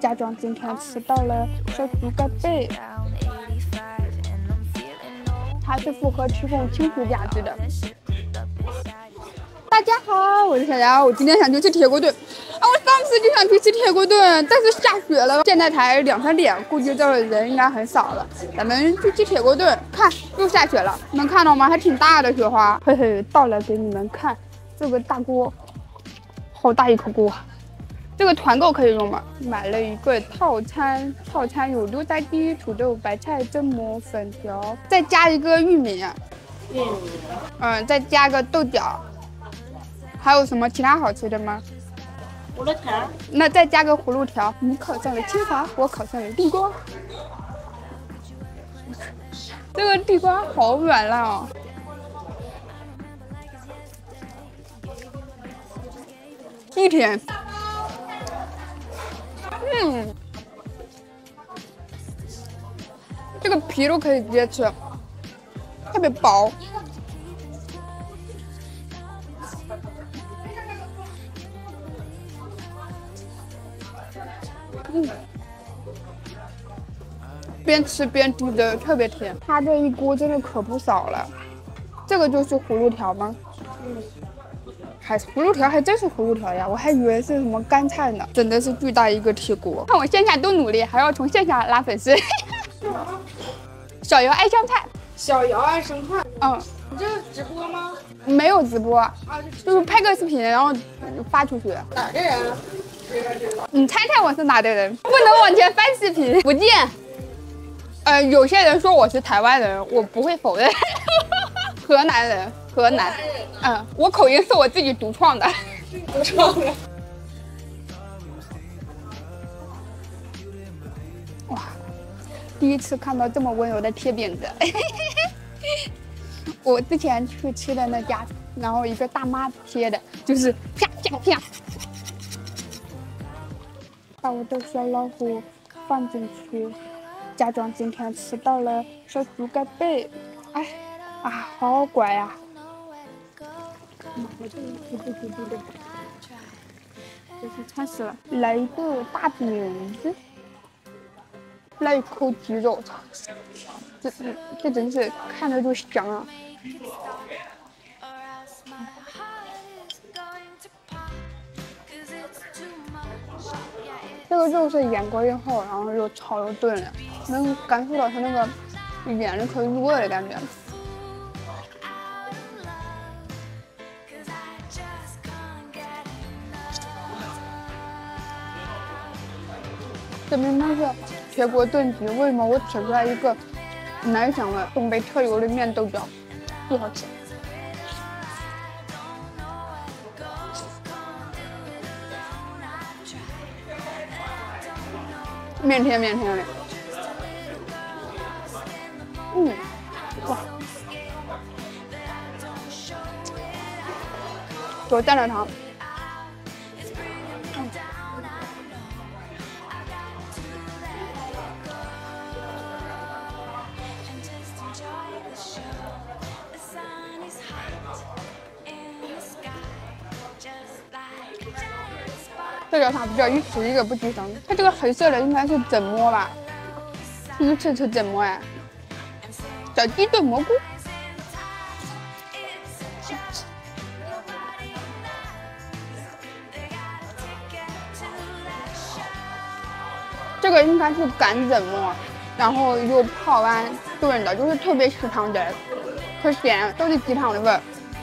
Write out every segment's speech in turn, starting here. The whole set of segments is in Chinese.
假装今天迟到了，手足盖背。它是符合提供亲子价值的。大家好，我是小姚，我今天想去吃铁锅炖。我上次就想去吃铁锅炖，但是下雪了，现在才2、3点，估计这儿人应该很少了。咱们去吃铁锅炖，看又下雪了，能看到吗？还挺大的雪花，嘿嘿，倒来给你们看。这个大锅，好大一口锅。这个团购可以用吗？买了一个套餐，套餐有牛仔底、土豆、白菜、蒸馍、粉条，再加一个玉米，再加个豆角。还有什么其他好吃的吗？ 葫芦条。 那再加个葫芦条。你烤上了清华，我烤上了地瓜。这个地瓜好软烂哦。一甜。这个皮都可以直接吃，特别薄。边吃边滴的，特别甜。它这一锅真的可不少了。这个就是葫芦条吗？还是葫芦条，还真是葫芦条呀！我还以为是什么干菜呢。真的是巨大一个铁锅。看我线下多努力，还要从线下拉粉丝。小姚爱香菜。 小姚爱生菜。 你这是直播吗？ 没有直播，就是拍个视频，然后发出去。 哪的人？ 你猜猜我是哪的人？不能往前翻视频，不见。有些人说我是台湾人，我不会否认。河南人，河南。我口音是我自己独创的。 独创的。 哇，第一次看到这么温柔的贴饼子。我之前去吃的那家，然后一个大妈贴的，就是啪啪啪。把我的小老虎放进去，假装今天迟到了，手足盖背。好乖呀！就是馋死了。来一个大饼子，来一口鸡肉，这真是看着就香啊！这个肉是腌过以后，然后又炒又炖了，能感受到它那个腌的可以入味的感觉。这明明是铁锅炖鸡，为什么我吃出来一个南翔的东北特有的面豆角，不好吃。面甜面甜的，哇，给我蘸点糖。这叫啥？不叫一吃一个不吱声。它这个黑色的应该是蒸馍吧？第一次吃蒸馍哎，小鸡炖蘑菇。这个应该是干蒸馍，然后又泡完炖的，就是特别食堂的，可咸，都是鸡汤的味儿。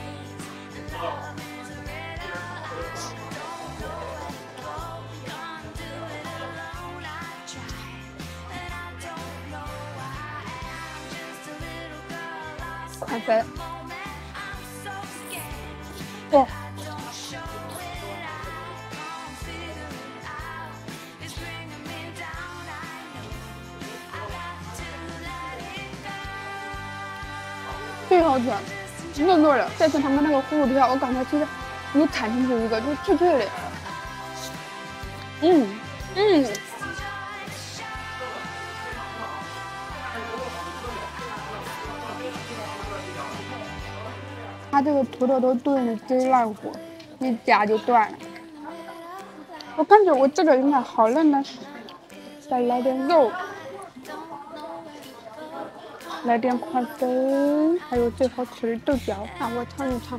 宽粉，哇！最好吃，嫩嫩的。再吃他们那个葫芦条，我感觉其实有弹进去一个，就脆脆的。它这个土豆都炖的真烂乎，一夹就断了。我感觉我这个应该好嫩的， 再来点肉，来点宽粉，还有最好吃的豆角，让我尝一尝。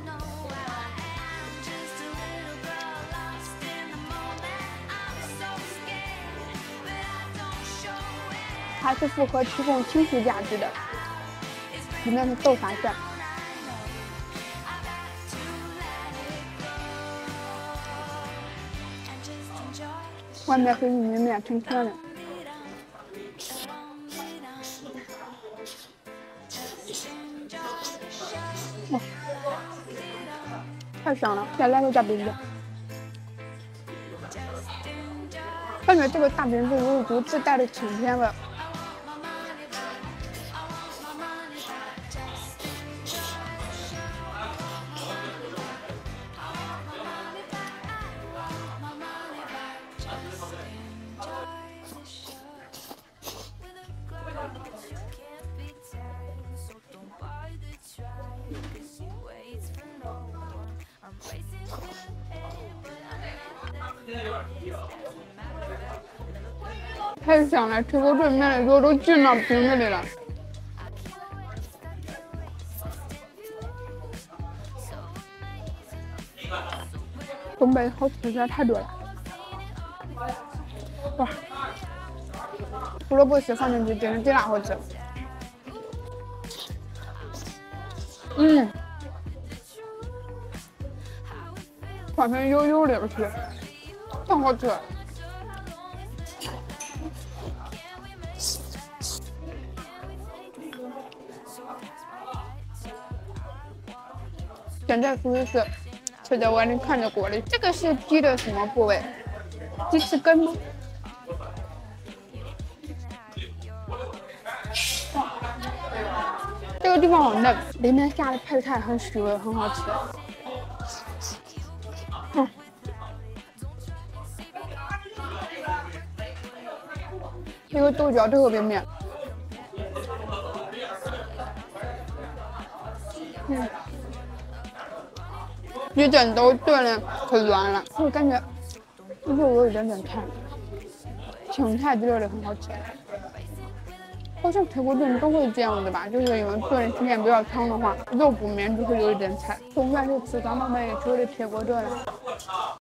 还是符合提供情绪价值的，里面是豆沙馅，外面是玉米面，挺甜的。哇，太香了！再来个大饼子，感觉这个大饼子有一股自带的清甜味。太香了，铁锅炖面的肉都进到饼子里了。东北好吃的实在太多了。哇，胡萝卜丝放进去真是贼拉好吃。宽粉油油的吃，真好吃。现在属于是吃在碗里看着锅里，这个是鸡的什么部位？鸡翅根吗？这个地方好嫩，里面下的配菜很许味，很好吃。这个豆角特别面。鸡胗都炖的可软了，我感觉肉有一点点柴，青菜之类的很好吃。好像铁锅炖都会这样子吧，就是因为炖时间比较长的话，肉不免就会有一点柴。总算是吃到我们也吃的铁锅炖了。